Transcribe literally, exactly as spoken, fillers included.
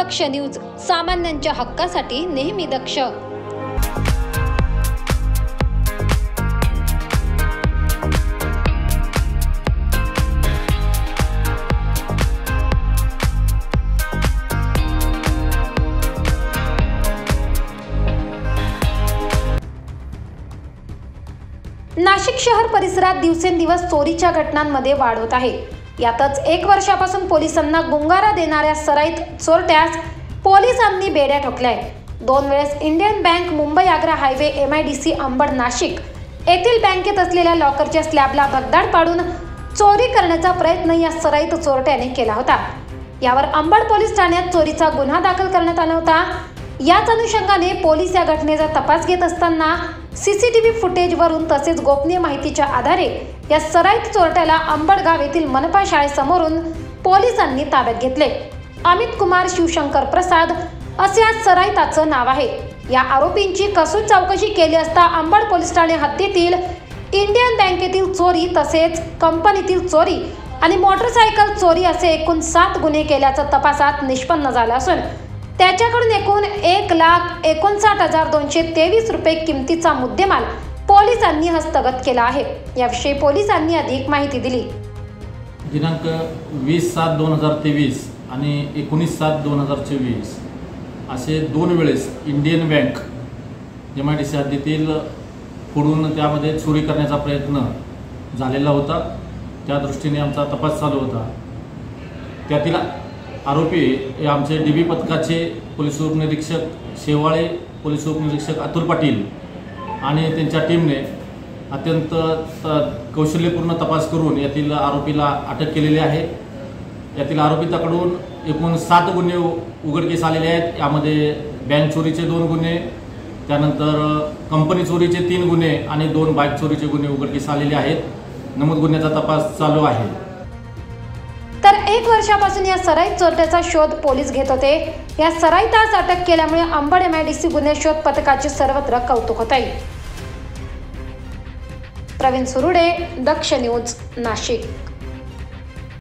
दक्ष news, सामान्यांच्या हक्कासाठी नेहमी दक्ष। नाशिक शहर परिसरात दिवसेंदिवस चोरीच्या घटनांमध्ये वाढ होत आहे। यातच एक वर्षापासून पोलिसांना गुंगारा देणाऱ्या सराईत चोरट्यास पोलिसांनी बेड्या ठोकल्याय। दोन वेळेस Indian bank Mumbai Agra highway M I D C Ambad Nashik येथील बँकेत असलेल्या लॉकरच्या स्लॅबला भगदाड पाडून चोरी करण्याचा प्रयत्न या सराईत चोरट्याने केला होता। यावर अंबड पोलीस ठाण्यात चोरीचा गुन्हा दाखल करण्यात आला होता। याच अनुषंगाने पोलीस या घटनेचा तपास घेत असताना सीसीटीव्ही फुटेजवरून तसेच गोपनीय माहितीच्या आधारे या सराईत चोरट्याला अंबड गाव येथील मनपा शाळेसमोरून पोलिसांनी ताब्यात घेतले। अमित कुमार शिवशंकर प्रसाद असे या सराईताचं नाव आहे। या आरोपींची कसून चौकशी केली असता अंबड पोलीस ठाणे हद्दीतील इंडियन बँकेतील चोरी तसेच कंपनीतील चोरी आणि मोटरसायकल चोरी असे एकूण सात गुन्हे केल्याचं तपासात निष्पन्न झालं असून त्याच्याकडून एकूण एक लाख एकोणसाठ हजार दोनशे तेवीस रुपये किमतीचा मुद्देमाल पोलिसांनी हस्तगत केला आहे। याविषयी पोलिसांनी अधिक माहिती दिली। दिनांक वीस सात दोन हजार तेवीस आणि एकोणीस सात दोन हजार चोवीस असे दोन वेळेस Indian bank M I D C हद्दीतील फोडून त्यामध्ये चोरी करण्याचा प्रयत्न झालेला होता। त्या दृष्टीने आमचा तपास चालू होता। त्यातील आरोपी हे आमचे डी बी पथकाचे पोलीस उपनिरीक्षक शेवाळे, पोलीस उपनिरीक्षक अतुल पाटील आणि त्यांच्या टीमने अत्यंत कौशल्यपूर्ण तपास करून यातील आरोपीला अटक केलेली आहे। यातील आरोपीकडून एकूण सात गुन्हे उघडकीस आलेले आहेत। यामध्ये बँक चोरीचे दोन गुन्हे, त्यानंतर कंपनी चोरीचे तीन गुन्हे आणि दोन बाईक चोरीचे गुन्हे उघडकीस आलेले आहेत। नमूद गुन्ह्याचा तपास चालू आहे। तर एक वर्षापासून या सराईत चोरट्याचा शोध पोलीस घेत होते। या सराईतास अटक केल्यामुळे Ambad M I D C गुन्हे शोध पथकाचे सर्वत्र कौतुक होत आहे। प्रवीण सुरुडे, दक्ष न्यूज, नाशिक।